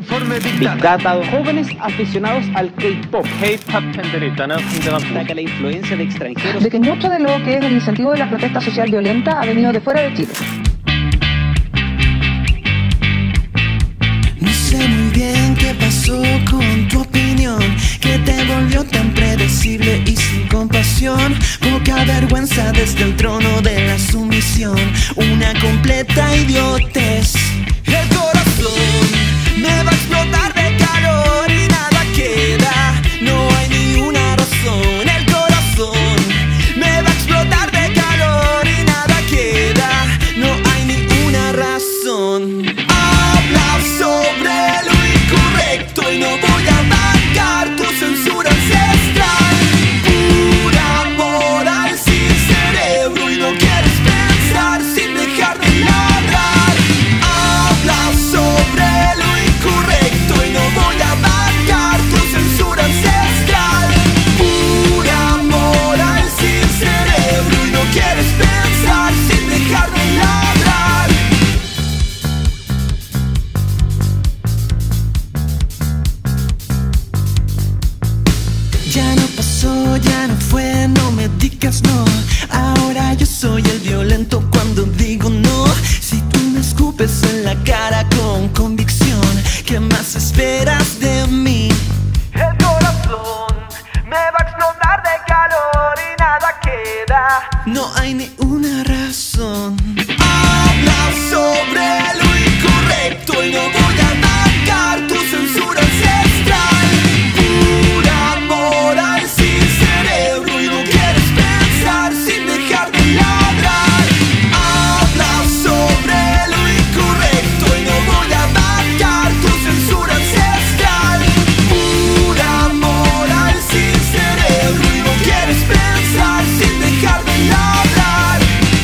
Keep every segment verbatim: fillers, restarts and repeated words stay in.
플랫폼의 Big 빅다타. Data, jóvenes aficionados al K-pop. K-팝 팬들이 있다는 굉장한 Destaca la influencia de extranjeros. De que mucho de lo que es el incentivo de la protesta social violenta ha venido de fuera de Chile. No sé muy bien qué pasó con tu opinión, que te volvió tan predecible y sin compasión. Poca vergüenza desde el trono de la sumisión, una completa idiotez. El corazón me va a explotar de calor y nada queda, no hay ni una razón. El corazón me va a explotar de calor y nada queda, no hay ni una razón. Habla sobre lo incorrecto y no voy a marcar tu censura ancestral. Pura moral sin cerebro y no quieres pensar sin dejar de ladrar. Habla sobre lo incorrecto y no voy a marcar tu censura ancestral. Pura moral sin cerebro y no quieres pensar sin dejar de ladrar. Ya no pasó, ya no fue, no me digas no. Ahora yo soy el violento cuando digo no. Si tú me escupes en la cara con convicción, ¿qué más esperas de mí? El corazón me va a explotar de calor y nada queda, no hay ni una razón. Habla sobre lo incorrecto y no voy a marcar tu censura ancestral. Pura moral sin cerebro y no quieres pensar sin dejar de ladrar. Habla sobre lo incorrecto y no voy a marcar tu censura ancestral. Pura moral sin cerebro y no quieres pensar sin dejar de ladrar.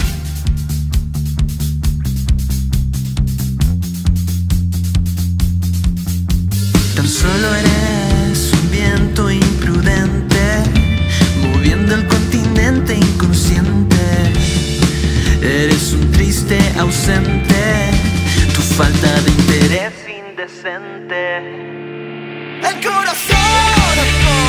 Tan solo eres un viento imprudente, moviendo el continente inconsciente. Eres un triste ausente, tu falta de interés indecente. El corazón